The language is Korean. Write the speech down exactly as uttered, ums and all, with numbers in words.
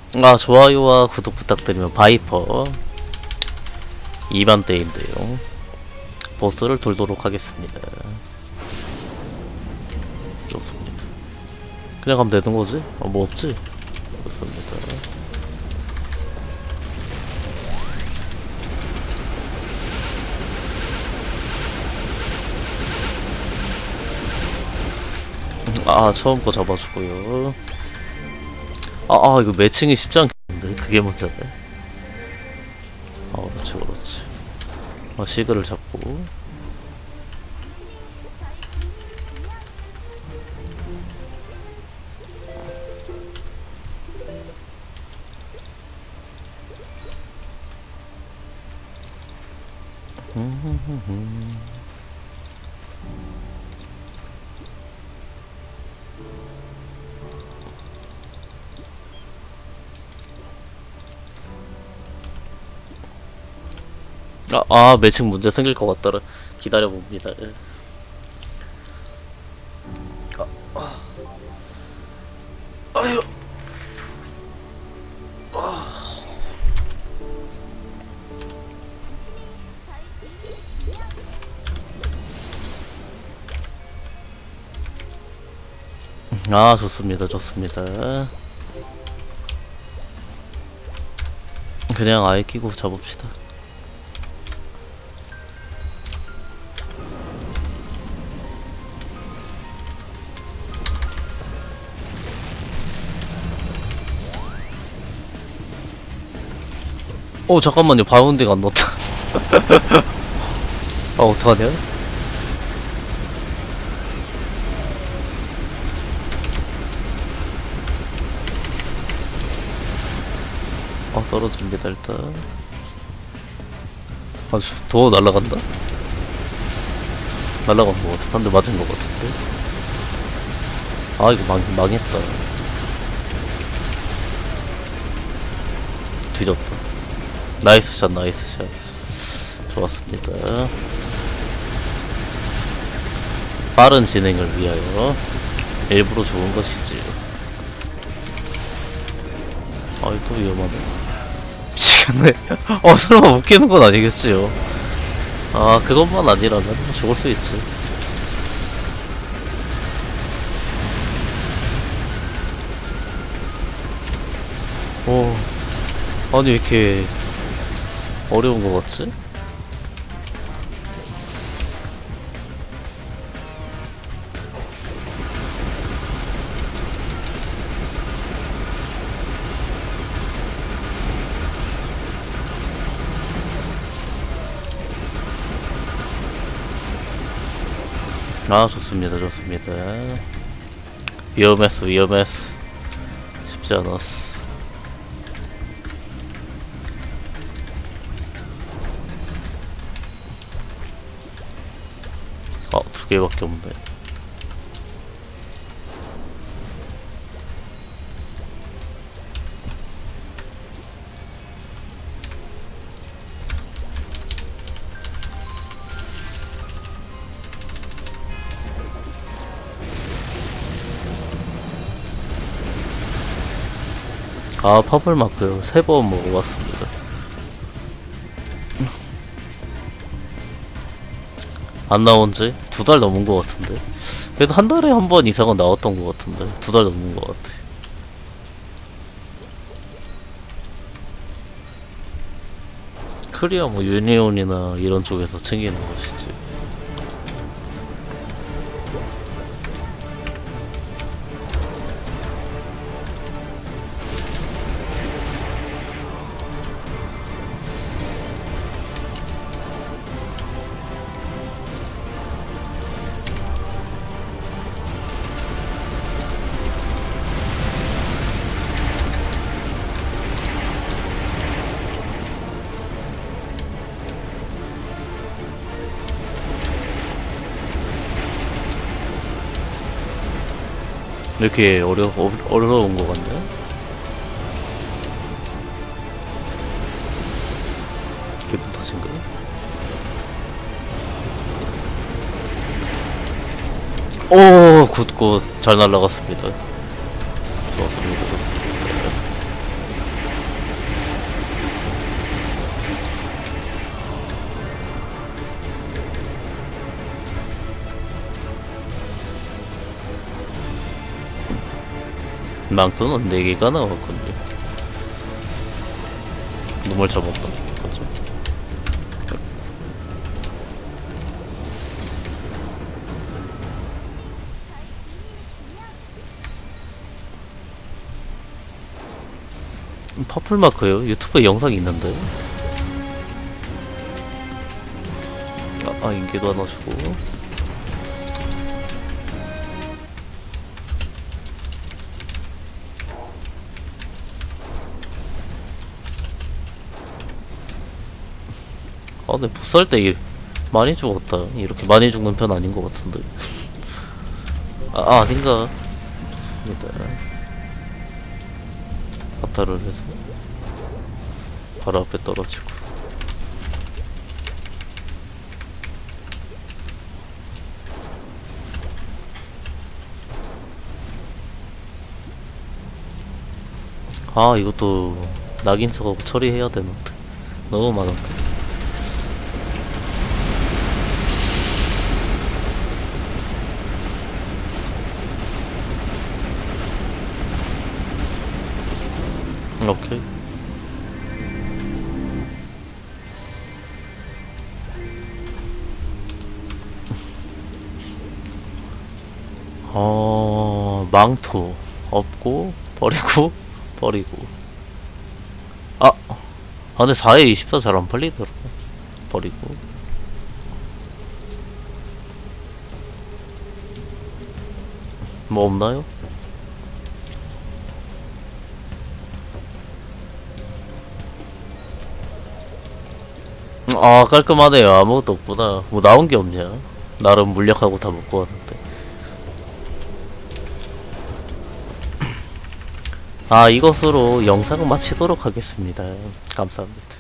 아, 좋아요와 구독 부탁드리면 바이퍼 이 반대인데요. 보스를 돌도록 하겠습니다. 좋습니다. 그냥 가면 되는 거지? 어, 뭐 없지? 좋습니다. 아, 처음 거 잡아주고요. 아, 아, 이거 매칭이 쉽지 않겠는데? 그게 문제네. 아, 그렇지, 그렇지. 아, 시그를 잡고. 아, 아, 매칭 문제 생길 것 같더라. 기다려봅니다. 아, 아, 아유. 아, 좋습니다, 좋습니다. 그냥 아예 끼고 잡읍시다. 어, 잠깐만요. 바운딩 안 넣었다. 아, 어떡하냐? 아, 떨어집니다, 일단. 아, 더 날아간다? 날아간 거 같아. 한 대 맞은 거 같은데? 아, 이거 망, 망했다. 뒤졌다. 나이스 샷, 나이스 샷. 좋았습니다. 빠른 진행을 위하여 일부러 죽은 것이지. 아이, 또 위험하네. 미치겠네. 어, 설마 웃기는 건 아니겠지요. 아, 그것만 아니라면 죽을 수 있지. 오, 아니, 왜 이렇게 어려운 거 같지? 아, 좋습니다, 좋습니다. 위험했어, 위험했어. 쉽지 않았어. 아, 두 개밖에 없네. 아, 퍼플 마크요. 세 번 먹어봤습니다. 안 나온 지 두 달 넘은 것 같은데. 그래도 한 달에 한 번 이상은 나왔던 것 같은데. 두 달 넘은 것 같아. 크리어 뭐 유니온이나 이런 쪽에서 챙기는 것이지. 이렇게 어려, 어, 어려운 거 같네? 기분 탓인가? 오, 굿굿. 잘 날라갔습니다. 좋았습니다, 좋습니다. 망토는 네 개가 나왔군요. 눈물 접었다. 맞아. 퍼플 마크요? 유튜브에 영상이 있는데. 아, 아 인계도 하나 주고. 아, 근데 보스할 때 많이 죽었다. 이렇게 많이 죽는 편 아닌 것 같은데. 아, 아 아닌가. 좋습니다. 바타를 해서 바로 앞에 떨어지고. 아, 이것도 낙인 써가고 처리해야 되는데 너무 많은데. 오케이. 어, 망토 없고 버리고 버리고. 아, 아 근데 사에 이십사 잘 안 팔리더라. 버리고. 뭐 없나요? 아, 깔끔하네요. 아무것도 없구나. 뭐 나온 게 없냐? 나름 물약하고 다 먹고 왔는데. 아, 이것으로 영상을 마치도록 하겠습니다. 감사합니다.